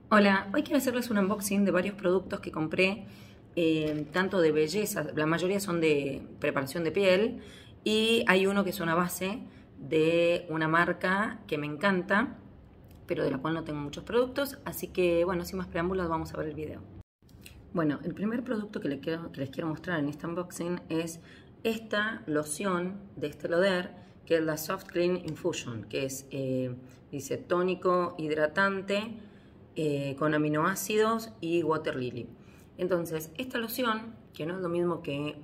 Hola, hoy quiero hacerles un unboxing de varios productos que compré, tanto de belleza, la mayoría son de preparación de piel, y hay uno que es una base de una marca que me encanta, pero de la cual no tengo muchos productos, así que bueno, sin más preámbulos vamos a ver el video. Bueno, el primer producto que les quiero mostrar en este unboxing es esta loción de Estée Lauder, que es la Soft Clean Infusion, que es, dice, tónico hidratante, con aminoácidos y water lily. Entonces, esta loción, que no es lo mismo que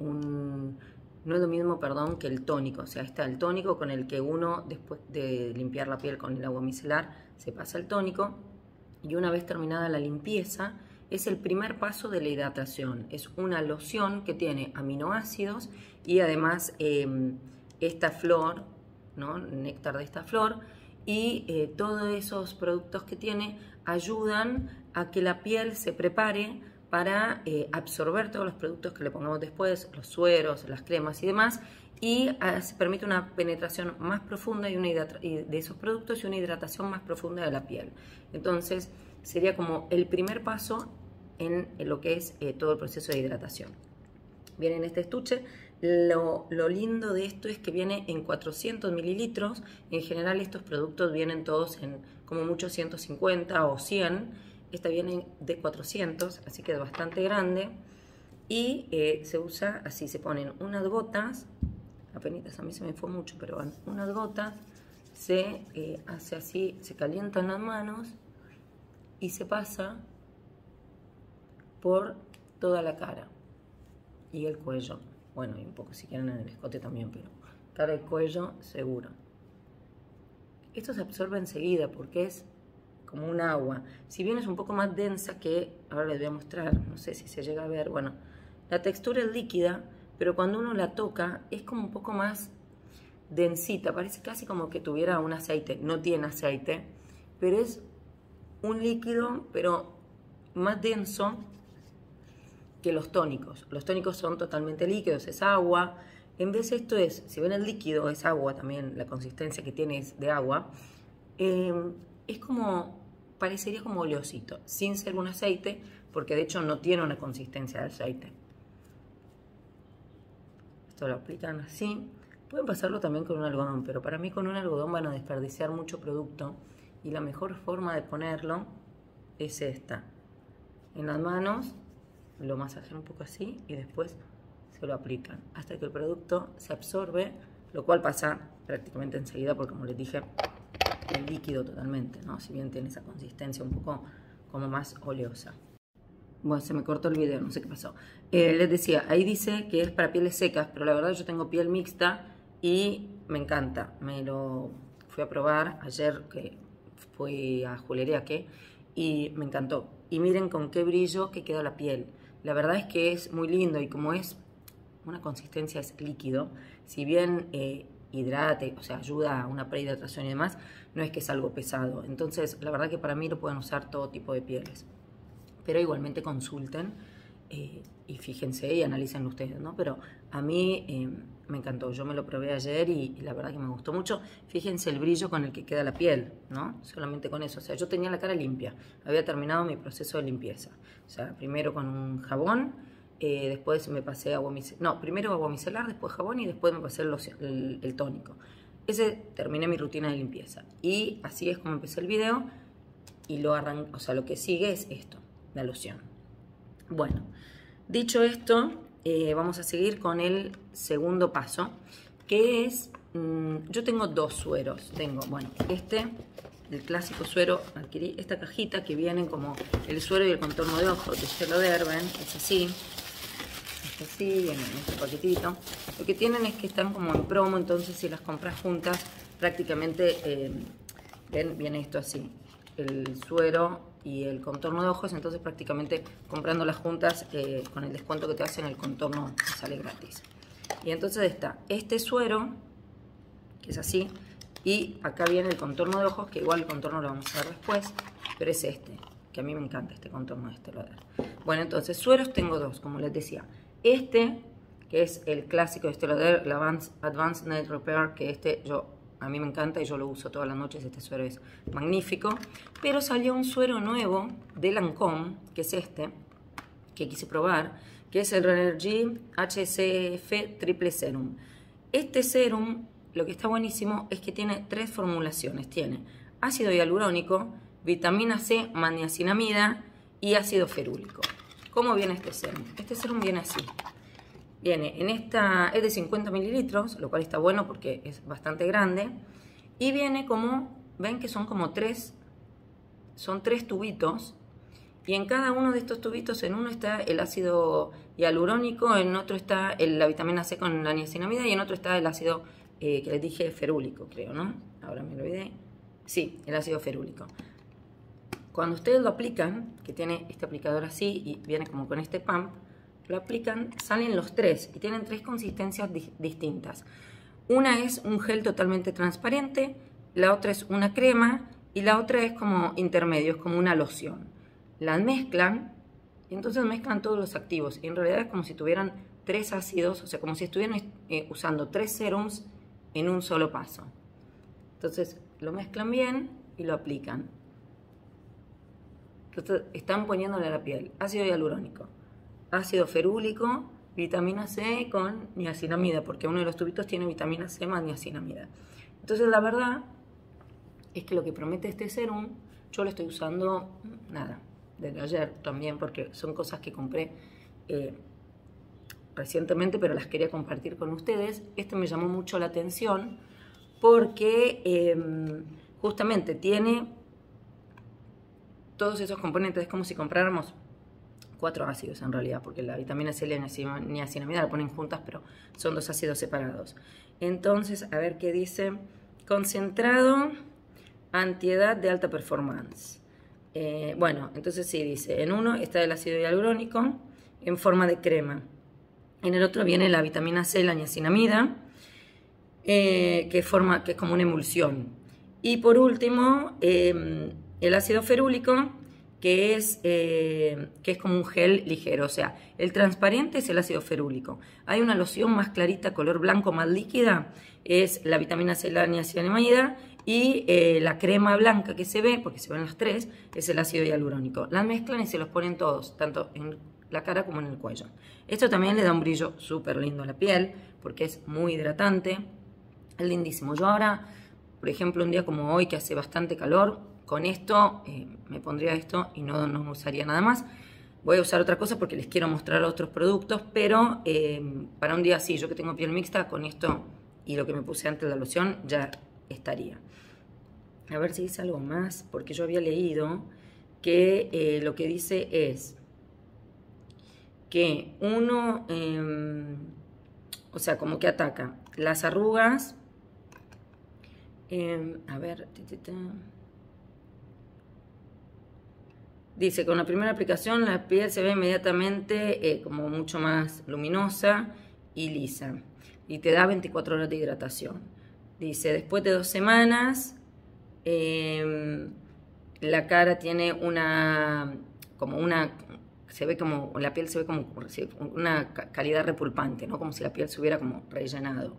que el tónico, o sea, está el tónico con el que uno, después de limpiar la piel con el agua micelar, se pasa el tónico, y una vez terminada la limpieza, es el primer paso de la hidratación. Es una loción que tiene aminoácidos y además esta flor, ¿no? El néctar de esta flor, y todos esos productos que tiene ayudan a que la piel se prepare para absorber todos los productos que le pongamos después, los sueros, las cremas y demás, y se permite una penetración más profunda de esos productos y una hidratación más profunda de la piel. Entonces sería como el primer paso en lo que es todo el proceso de hidratación. Viene en este estuche. Lo lindo de esto es que viene en 400 mililitros. En general estos productos vienen todos en como mucho 150 o 100. Esta viene de 400, así que es bastante grande. Y se usa así, se ponen unas gotas, apenas a mí se me fue mucho, pero van unas gotas, se hace así, se calientan las manos y se pasa por toda la cara y el cuello. Bueno, y un poco si quieren en el escote también, pero cara y cuello seguro. Esto se absorbe enseguida porque es como un agua. Si bien es un poco más densa que, ahora les voy a mostrar, no sé si se llega a ver, bueno, la textura es líquida, pero cuando uno la toca es como un poco más densita, parece casi como que tuviera un aceite. No tiene aceite, pero es un líquido, pero más denso que los tónicos. Los tónicos son totalmente líquidos, es agua. En vez esto es, si ven el líquido es agua también, la consistencia que tiene es de agua. Es como, parecería como oleosito, sin ser un aceite, porque de hecho no tiene una consistencia de aceite. Esto lo aplican así. Pueden pasarlo también con un algodón, pero para mí con un algodón van a desperdiciar mucho producto, y la mejor forma de ponerlo es esta. En las manos lo masajean un poco así y después se lo aplican hasta que el producto se absorbe, lo cual pasa prácticamente enseguida porque, como les dije, es líquido totalmente, ¿no? Si bien tiene esa consistencia un poco como más oleosa. Bueno, se me cortó el video, no sé qué pasó. Les decía, ahí dice que es para pieles secas, pero la verdad yo tengo piel mixta y me encanta. Me lo fui a probar ayer, que fui a Julería, y me encantó. Y miren con qué brillo que queda la piel. La verdad es que es muy lindo, y como es una consistencia, es líquido, si bien hidrate, o sea, ayuda a una prehidratación y demás, no es que es algo pesado. Entonces, la verdad que para mí lo pueden usar todo tipo de pieles. Pero igualmente consulten y fíjense y analicen ustedes, ¿no? Pero a mí me encantó. Yo me lo probé ayer y la verdad que me gustó mucho. Fíjense el brillo con el que queda la piel, ¿no? Solamente con eso. O sea, yo tenía la cara limpia. Había terminado mi proceso de limpieza. O sea, primero con un jabón, después me pasé agua micelar. No, primero agua micelar, después jabón y después me pasé el tónico. Terminé mi rutina de limpieza. Y así es como empecé el video. Y o sea, lo que sigue es esto, la loción. Bueno, dicho esto, vamos a seguir con el segundo paso, que es, yo tengo dos sueros. Tengo, bueno, el clásico suero. Adquirí esta cajita que vienen como el suero y el contorno de ojos de Estée Lauder, ¿ven? Es así, viene en este paquetito. Lo que tienen es que están como en promo, entonces si las compras juntas, prácticamente, ven, viene esto así, el suero y el contorno de ojos, entonces prácticamente comprándolas juntas, con el descuento que te hacen, el contorno sale gratis. Y entonces está este suero, que es así, y acá viene el contorno de ojos, que igual el contorno lo vamos a ver después, pero es este, que a mí me encanta este contorno de Estée Lauder. Bueno, entonces sueros tengo dos, como les decía. Que es el clásico de Estée Lauder, la Advanced Night Repair, que yo a mí me encanta y yo lo uso todas las noches, este suero es magnífico. Pero salió un suero nuevo de Lancôme, que es este, que quise probar, que es el Renergie HCF Triple Serum. Este serum, lo que está buenísimo es que tiene 3 formulaciones. Tiene ácido hialurónico, vitamina C, magniacinamida y ácido ferúlico. ¿Cómo viene este serum? Este serum viene así. Viene en esta, es de 50 mililitros, lo cual está bueno porque es bastante grande. Y viene como, ven que son como 3 tubitos. Y en cada uno de estos tubitos, en uno está el ácido hialurónico, en otro está la vitamina C con la niacinamida y en otro está el ácido que les dije ferúlico, creo, ¿no? Ahora me lo olvidé. Sí, el ácido ferúlico. Cuando ustedes lo aplican, que tiene este aplicador así y viene como con este pump, lo aplican, salen los 3 y tienen 3 consistencias distintas. Una es un gel totalmente transparente, la otra es una crema y la otra es como intermedio, es como una loción. Las mezclan y entonces mezclan todos los activos. Y en realidad es como si tuvieran 3 ácidos, o sea, como si estuvieran usando 3 serums en un solo paso. Entonces lo mezclan bien y lo aplican. Entonces están poniéndole a la piel ácido hialurónico, ácido ferúlico, vitamina C con niacinamida, porque uno de los tubitos tiene vitamina C más niacinamida. Entonces la verdad es que lo que promete este serum, yo lo estoy usando, nada, desde ayer también, porque son cosas que compré recientemente, pero las quería compartir con ustedes. Este me llamó mucho la atención porque justamente tiene todos esos componentes. Es como si compráramos 4 ácidos en realidad, porque la vitamina C y la niacinamida la ponen juntas, pero son 2 ácidos separados. Entonces, a ver qué dice. Concentrado antiedad de alta performance. Bueno, entonces sí, dice, en uno está el ácido hialurónico en forma de crema. En el otro viene la vitamina C, la niacinamida, que es como una emulsión. Y por último, el ácido ferúlico, que es como un gel ligero. O sea, el transparente es el ácido ferúlico. Hay una loción más clarita, color blanco, más líquida, es la vitamina C, la niacinamida, y la crema blanca que se ve, porque se ven las 3, es el ácido hialurónico. Las mezclan y se los ponen todos, tanto en la cara como en el cuello. Esto también le da un brillo súper lindo a la piel, porque es muy hidratante. Es lindísimo. Yo ahora, por ejemplo, un día como hoy, que hace bastante calor, con esto me pondría esto y no usaría nada más. Voy a usar otra cosa porque les quiero mostrar otros productos, pero para un día así, yo que tengo piel mixta, con esto y lo que me puse antes de la loción, ya estaría. A ver si dice algo más, porque yo había leído que lo que dice es que uno, o sea, como que ataca las arrugas. A ver, dice, con la primera aplicación la piel se ve inmediatamente como mucho más luminosa y lisa. Y te da 24 horas de hidratación. Dice, después de 2 semanas, la cara tiene se ve como, la piel se ve como una calidad repulpante, ¿no? Como si la piel se hubiera como rellenado.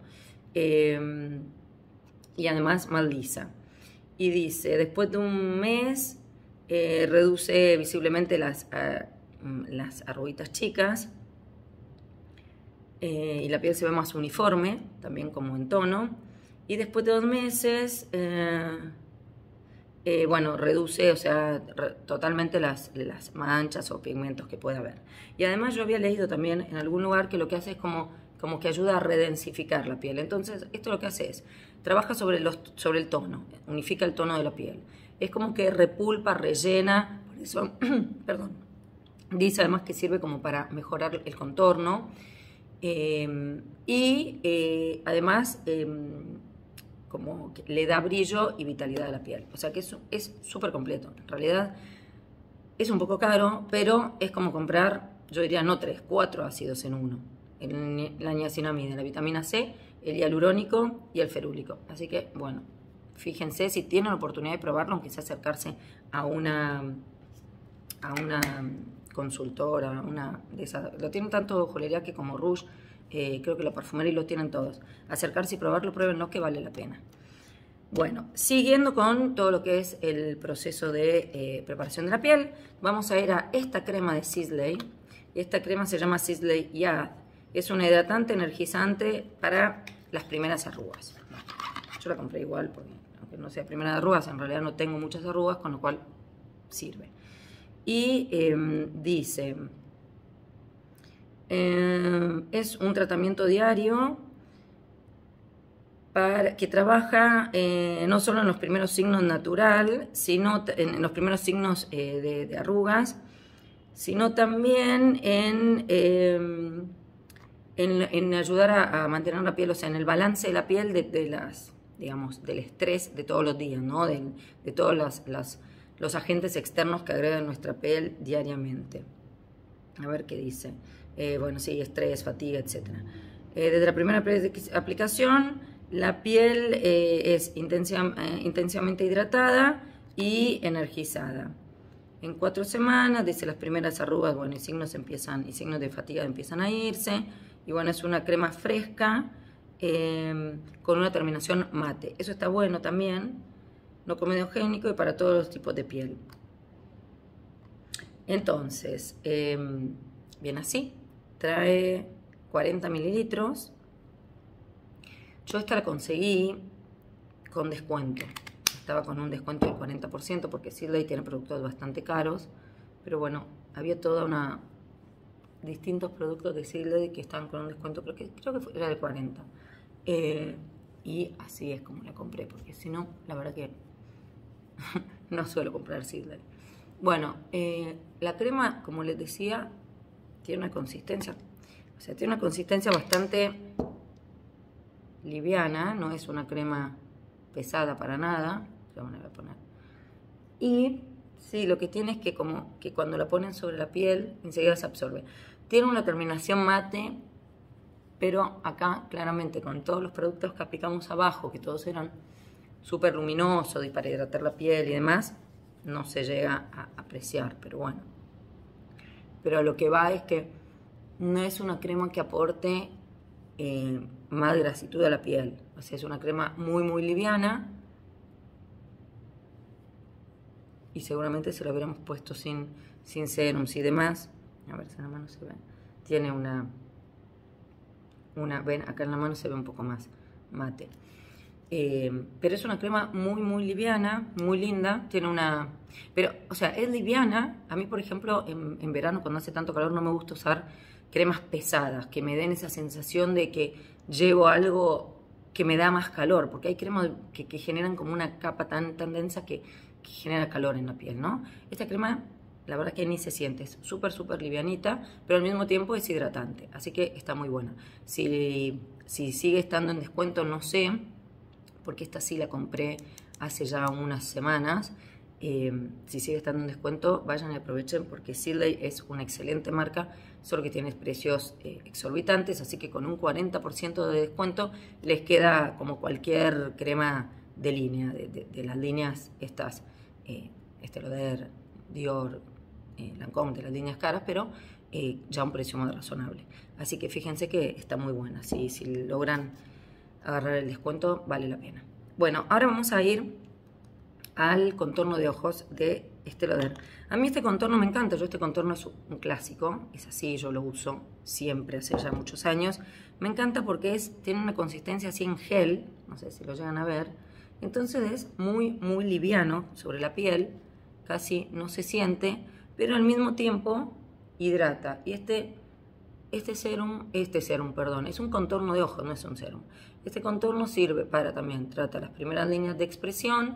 Y además más lisa. Y dice, después de un mes, reduce visiblemente las arruguitas chicas. Y la piel se ve más uniforme, también como en tono. Y después de 2 meses, bueno, reduce, o sea, totalmente las manchas o pigmentos que pueda haber. Y además yo había leído también en algún lugar que lo que hace es como que ayuda a redensificar la piel. Entonces, esto lo que hace es, trabaja sobre el tono, unifica el tono de la piel. Es como que repulpa, rellena, por eso, perdón, dice además que sirve como para mejorar el contorno. Además como que le da brillo y vitalidad a la piel. O sea que es súper completo. En realidad es un poco caro, pero es como comprar, yo diría no 3, 4 ácidos en uno. La niacinamida, la vitamina C, el hialurónico y el ferúlico. Así que, bueno, fíjense si tienen la oportunidad de probarlo, aunque sea acercarse a una consultora, una de esas. Lo tienen tanto joyería que como Rouge, creo que la perfumería lo tienen todos. Acercarse y probarlo, pruébenlo que vale la pena. Bueno, siguiendo con todo lo que es el proceso de preparación de la piel, vamos a ir a esta crema de Sisley. Esta crema se llama Sisley Yad. Es un hidratante energizante para las primeras arrugas. Yo la compré igual porque, aunque no sea primera de arrugas, en realidad no tengo muchas arrugas, con lo cual sirve. Y dice, es un tratamiento diario que trabaja no solo en los primeros signos natural, sino en los primeros signos de arrugas, sino también en ayudar a mantener la piel, o sea, en el balance de la piel digamos, del estrés de todos los días, ¿no? De todos los agentes externos que agregan nuestra piel diariamente. A ver qué dice. Bueno, sí, estrés, fatiga, etc. Desde la primera aplicación, la piel es intensamente hidratada y energizada. En 4 semanas, desde las primeras arrugas, bueno, y signos de fatiga empiezan a irse. Y bueno, es una crema fresca con una terminación mate. Eso está bueno también, no comedogénico y para todos los tipos de piel. Entonces, viene así. Trae 40 mililitros. Yo esta la conseguí con descuento. Estaba con un descuento del 40% porque Sisley tiene productos bastante caros. Pero bueno, había distintos productos de Sisley que estaban con un descuento, creo que era de 40. Y así es como la compré, porque si no, la verdad que no suelo comprar Sisley. Bueno, la crema, como les decía, tiene una consistencia bastante liviana, no es una crema pesada para nada. La voy a poner. Y sí, lo que tiene es que como que cuando la ponen sobre la piel, enseguida se absorbe. Tiene una terminación mate, pero acá claramente con todos los productos que aplicamos abajo, que todos eran súper luminosos y para hidratar la piel y demás, no se llega a apreciar, pero bueno. Pero a lo que va es que no es una crema que aporte más grasitud a la piel. O sea, es una crema muy, muy liviana. Y seguramente se lo hubiéramos puesto sin serums y demás. A ver si en la mano se ve. Tiene ven, acá en la mano se ve un poco más mate. Pero es una crema muy, muy liviana, muy linda. Pero, o sea, es liviana. A mí, por ejemplo, en verano, cuando hace tanto calor, no me gusta usar cremas pesadas, que me den esa sensación de que llevo algo que me da más calor, porque hay cremas que generan como una capa tan densa que genera calor en la piel, ¿no? Esta crema, la verdad que ni se siente, es súper, súper livianita, pero al mismo tiempo es hidratante, así que está muy buena. Si sigue estando en descuento, no sé, porque esta sí la compré hace ya unas semanas. Si sigue estando en descuento, vayan y aprovechen, porque Sisley es una excelente marca, solo que tiene precios exorbitantes, así que con un 40% de descuento les queda como cualquier crema de línea, de las líneas estas, Estée Lauder, Dior, Lancôme, de las líneas caras, pero ya a un precio más razonable. Así que fíjense que está muy buena, si logran agarrar el descuento, vale la pena. Bueno, ahora vamos a ir al contorno de ojos de Estée Lauder. A mí este contorno me encanta, este contorno es un clásico, es así, yo lo uso siempre, hace ya muchos años. Me encanta porque tiene una consistencia así en gel, no sé si lo llegan a ver, entonces es muy, muy liviano sobre la piel, casi no se siente, pero al mismo tiempo hidrata. Y este serum, es un contorno de ojos, no es un serum. Este contorno sirve para también, trata las primeras líneas de expresión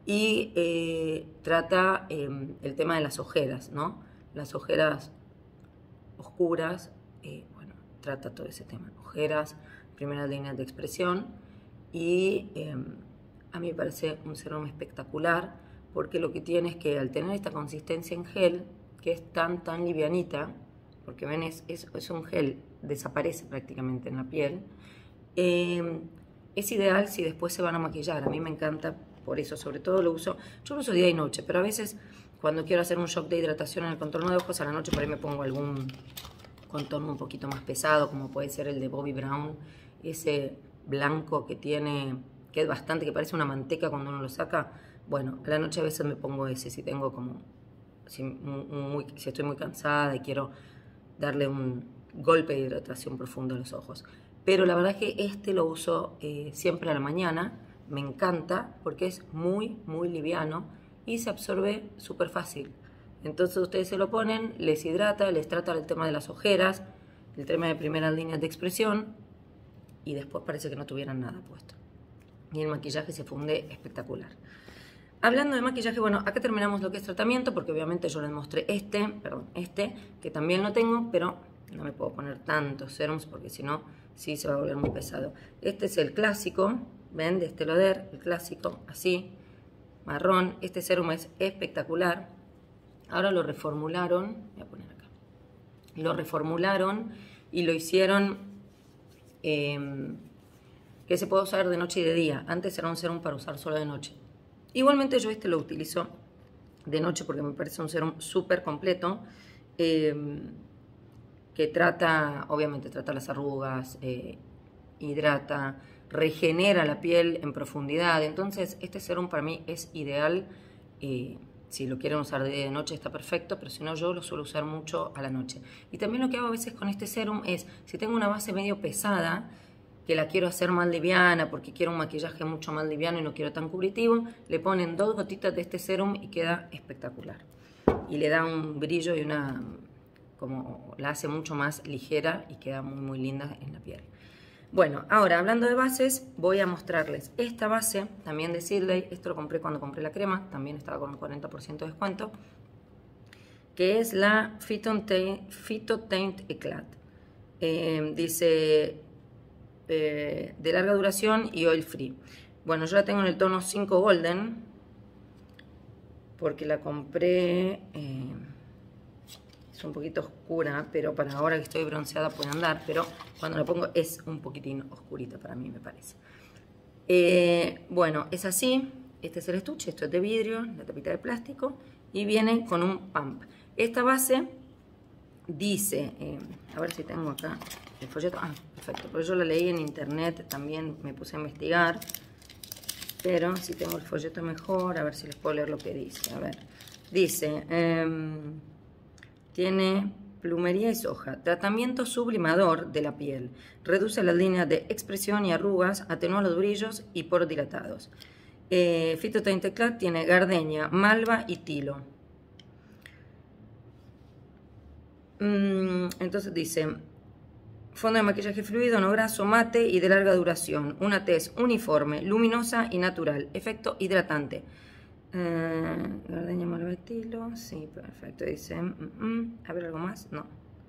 y trata el tema de las ojeras, ¿no? Las ojeras oscuras, bueno, trata todo ese tema. Ojeras, primeras líneas de expresión y a mí me parece un serum espectacular porque lo que tiene es que al tener esta consistencia en gel, que es tan livianita, porque ven, es un gel, desaparece prácticamente en la piel, es ideal si después se van a maquillar. A mí me encanta, por eso sobre todo yo lo uso día y noche, pero a veces cuando quiero hacer un shock de hidratación en el contorno de ojos, a la noche por ahí me pongo algún contorno un poquito más pesado, como puede ser el de Bobbi Brown, ese blanco que tiene que es bastante, que parece una manteca cuando uno lo saca. Bueno, a la noche a veces me pongo ese, si tengo como, si estoy muy cansada y quiero darle un golpe de hidratación profundo a los ojos. Pero la verdad es que este lo uso siempre a la mañana, me encanta porque es muy liviano y se absorbe súper fácil. Entonces ustedes se lo ponen, les hidrata, les trata el tema de las ojeras, el tema de primeras líneas de expresión y después parece que no tuvieran nada puesto. Y el maquillaje se funde espectacular. Hablando de maquillaje, bueno, acá terminamos lo que es tratamiento, porque obviamente yo les mostré este, que también lo tengo, pero no me puedo poner tantos serums, porque si no, sí se va a volver muy pesado. Este es el clásico, ¿ven? De Estée Lauder, el clásico, así, marrón. Este serum es espectacular. Ahora lo reformularon, voy a poner acá. Lo reformularon y lo hicieron que se puede usar de noche y de día. Antes era un serum para usar solo de noche. Igualmente yo este lo utilizo de noche porque me parece un serum súper completo que trata, obviamente trata las arrugas, hidrata, regenera la piel en profundidad. Entonces este serum para mí es ideal. Si lo quieren usar de noche está perfecto, pero si no yo lo suelo usar mucho a la noche. Y también lo que hago a veces con este serum es, si tengo una base medio pesada, que la quiero hacer más liviana porque quiero un maquillaje mucho más liviano y no quiero tan cubritivo, le ponen 2 gotitas de este serum y queda espectacular. Y le da un brillo y como la hace mucho más ligera y queda muy linda en la piel. Bueno, ahora hablando de bases, voy a mostrarles esta base, también de Sisley. Esto lo compré cuando compré la crema, también estaba con un 40% de descuento, que es la Phytotaint Eclat. Dice de larga duración y oil free. Bueno, yo la tengo en el tono 5 Golden porque la compré, es un poquito oscura, pero para ahora que estoy bronceada puede andar, pero cuando la pongo es un poquitín oscurita para mí, me parece. Bueno, es así. Este es el estuche, esto es de vidrio, la tapita de plástico, y viene con un pump. Esta base dice, a ver si tengo acá el folleto. Ah, perfecto, porque yo la leí en internet, también me puse a investigar, pero si tengo el folleto mejor, a ver si les puedo leer lo que dice. A ver, dice, tiene plumería y soja, tratamiento sublimador de la piel, reduce las líneas de expresión y arrugas, atenúa los brillos y poros dilatados. Phytotaint Eclat tiene gardenia, malva y tilo. Entonces dice, fondo de maquillaje fluido, no graso, mate y de larga duración. Una tez uniforme, luminosa y natural. Efecto hidratante. Gardenia, malva y tilo. Sí, perfecto. Dice, a ver, ¿algo más? No.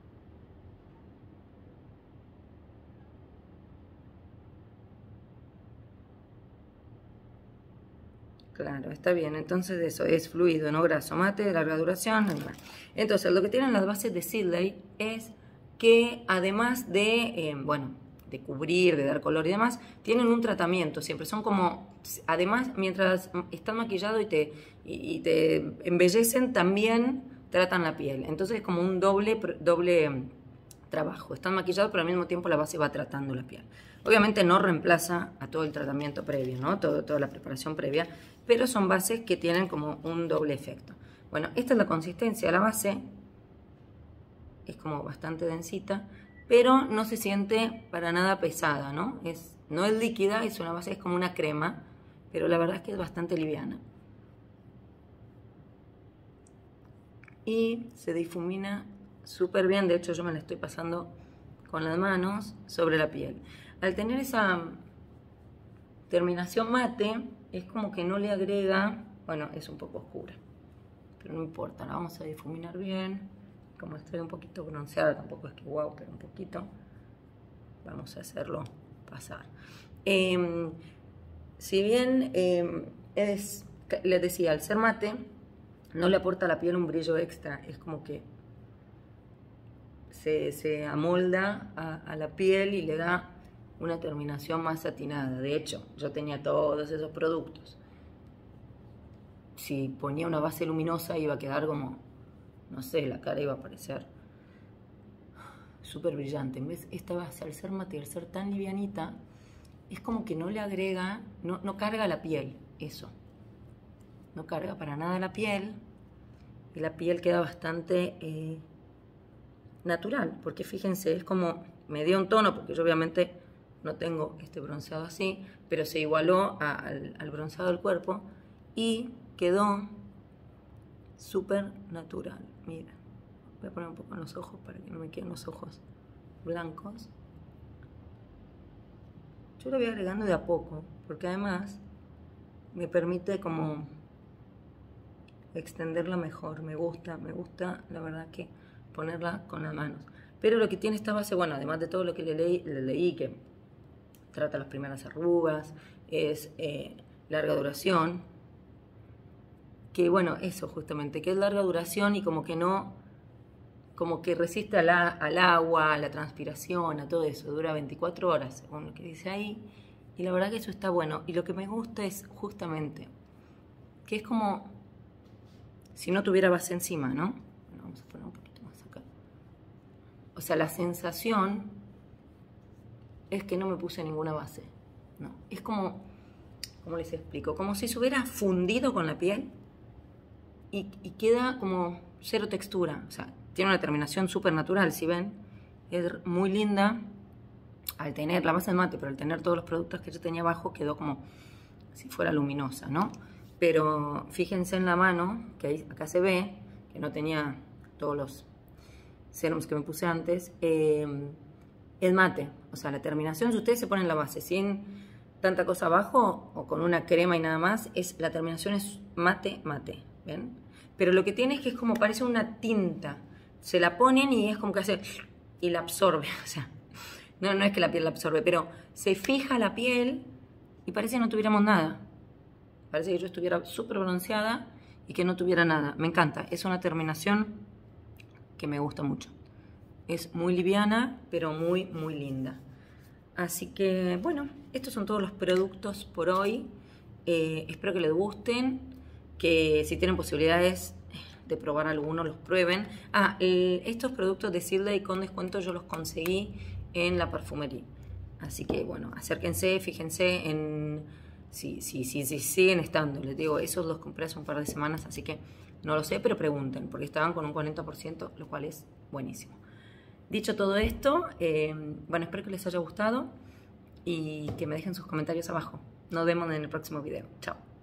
Claro, está bien. Entonces eso es fluido, no graso, mate, de larga duración. Entonces lo que tienen las bases de Sisley es que además de, de cubrir, de dar color y demás, tienen un tratamiento. Siempre son como, además, mientras están maquillados y te embellecen, también tratan la piel. Entonces es como un doble trabajo. Están maquillados, pero al mismo tiempo la base va tratando la piel. Obviamente no reemplaza a todo el tratamiento previo, ¿no? Toda la preparación previa, pero son bases que tienen como un doble efecto. Bueno, esta es la consistencia de la base. Es como bastante densita, pero no se siente para nada pesada, ¿no? No es líquida, es una base, es como una crema, pero la verdad es que es bastante liviana. Y se difumina súper bien, de hecho yo me la estoy pasando con las manos sobre la piel. Al tener esa terminación mate, es como que no le agrega, bueno, es un poco oscura, pero no importa, la vamos a difuminar bien. Como estoy un poquito bronceada, tampoco es que wow, pero un poquito, vamos a hacerlo pasar. Si bien les decía, al ser mate, no le aporta a la piel un brillo extra, es como que se amolda a la piel y le da una terminación más satinada. De hecho, yo tenía todos esos productos. Si ponía una base luminosa iba a quedar como, no sé, la cara iba a parecer súper brillante. En vez, esta base, al ser mate y al ser tan livianita, es como que no le agrega, no carga la piel, eso. No carga para nada la piel. Y la piel queda bastante natural, porque fíjense, es como, me dio un tono, porque yo obviamente no tengo este bronceado así, pero se igualó al bronceado del cuerpo y quedó súper natural. Miren, voy a poner un poco en los ojos para que no me queden los ojos blancos. Yo lo voy agregando de a poco, porque además me permite como extenderla mejor. Me gusta la verdad que ponerla con las manos. Pero lo que tiene esta base, bueno, además de todo lo que le leí que trata las primeras arrugas, es larga duración, que bueno, eso justamente, que es larga duración y como que no, como que resiste al agua, a la transpiración, a todo eso, dura 24 horas, según lo que dice ahí, y la verdad que eso está bueno. Y lo que me gusta es justamente, que es como si no tuviera base encima, ¿no? Bueno, vamos a poner un poquito más acá. O sea, la sensación es que no me puse ninguna base, no, es como, ¿cómo les explico? Como si se hubiera fundido con la piel y queda como cero textura, o sea, tiene una terminación súper natural, si ven, es muy linda. Al tener la base en mate, pero al tener todos los productos que yo tenía abajo, quedó como si fuera luminosa, ¿no? Pero fíjense en la mano, que ahí, acá se ve, que no tenía todos los serums que me puse antes, es mate, o sea, la terminación, si ustedes se ponen la base sin tanta cosa abajo, o con una crema y nada más, la terminación es mate, mate, ¿ven? Pero lo que tiene es que es como parece una tinta, se la ponen y es como que hace, y la absorbe, o sea, no es que la piel la absorbe, pero se fija la piel y parece que no tuviéramos nada. Parece que yo estuviera súper bronceada y que no tuviera nada. Me encanta, es una terminación que me gusta mucho. Es muy liviana, pero muy, muy linda. Así que, bueno, estos son todos los productos por hoy. Espero que les gusten, que si tienen posibilidades de probar alguno, los prueben. Estos productos de Sisley con descuento yo los conseguí en la perfumería. Así que, bueno, acérquense, fíjense en si siguen estando. Les digo, esos los compré hace un par de semanas, así que no lo sé, pero pregunten, porque estaban con un 40%, lo cual es buenísimo. Dicho todo esto, bueno, espero que les haya gustado y que me dejen sus comentarios abajo. Nos vemos en el próximo video. Chao.